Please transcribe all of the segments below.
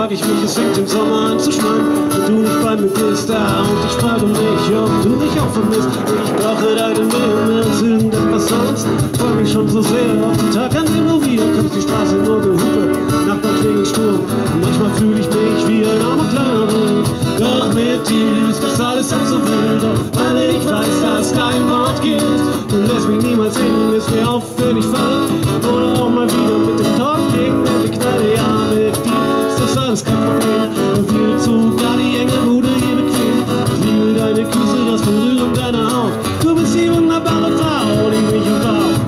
frag ich mich, es fängt im Sommer an zu schneien. Wenn du nicht bei mir bist, und ich frage mich, ob du mich auch vermisst. Ich brauche deine Nähe mehr als irgendetwas sonst. Freu mich schon so sehr auf den Tag, an dem du wieder kommst. Die Straße nur Gehupe, Nachbarn klingen Sturm. Und manchmal fühle ich mich wie ein armer kleiner Wind. Doch mit dir ist das alles so wild. Doch weil ich weiß, dass kein Wort gilt. Du lässt mich niemals hängen, ist mir auf, wenn ich falle. Oder auch mal wieder mit dem Kopf gegen die Knalle. Ja, mit dir ist das alles kein Problem. Und wir sogar die enge Bude hier bequem. Ich liebe deine Küsse, das Berühren deiner Haut. Du bist die wunderbare Frau, die mich umbaut.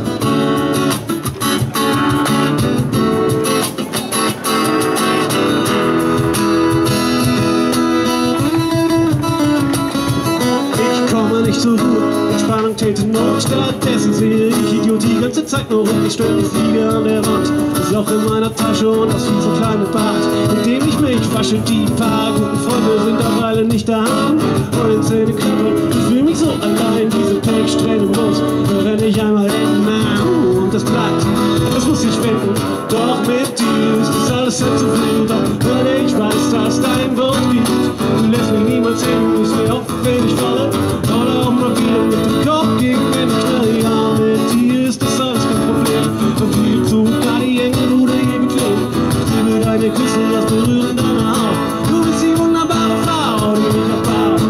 Ich komme nicht zur Ruhe, Entspannung täte Not. Stattdessen sehe ich Idiot die ganze Zeit nur rum. Ich störe die Fliege an der Wand, das Loch in meiner Tasche und das fiese kleine Bad, in dem ich mich wasche. Die paar guten Freunde sind derweil nicht da. Heulen Zähne klappern, ich fühle mich so allein. Diese Pechsträhne muss, wenn ich einmal enden und das bleibt, das muss ich wenden. Doch mit dir ist das alles jetzt so viel. Doch weil ich weiß, dass dein Wort gibt. Du lässt mich niemals hängen, ist mir auf, wenn ich falle. Oder auch mal wieder mit dem Kopf gegen den Knall. Ja, mit dir ist das alles kein Problem. Und viel sogar die enge Bude hier bequem. Ich liebe deine Küsse, das Berühren deiner Haut. Du bist die wunderbare Frau, die mich erbaut.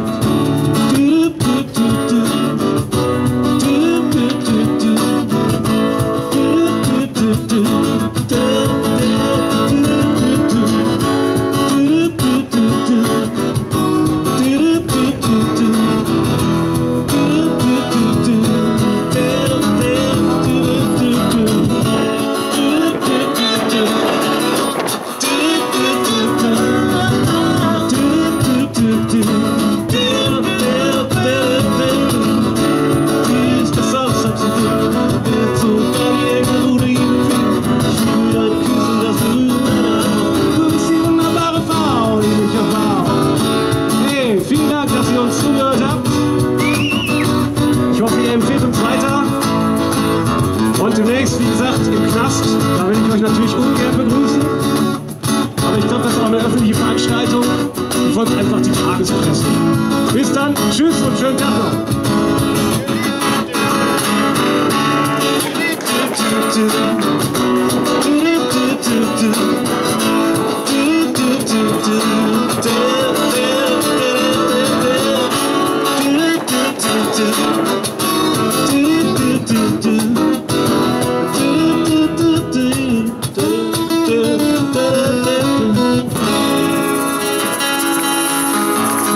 Vielen Dank, dass ihr uns zugehört habt. Ich hoffe, ihr empfehlt uns weiter. Und demnächst, wie gesagt, im Knast. Da will ich euch natürlich ungern begrüßen. Aber ich glaube, das ist auch eine öffentliche Veranstaltung. Ihr folgt einfach die Tagespresse. Bis dann, tschüss und schönen Tag noch.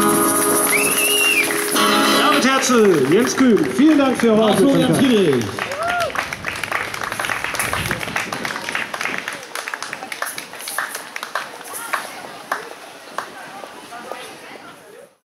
Jens Kühn, vielen Dank für eure Aufmerksamkeit.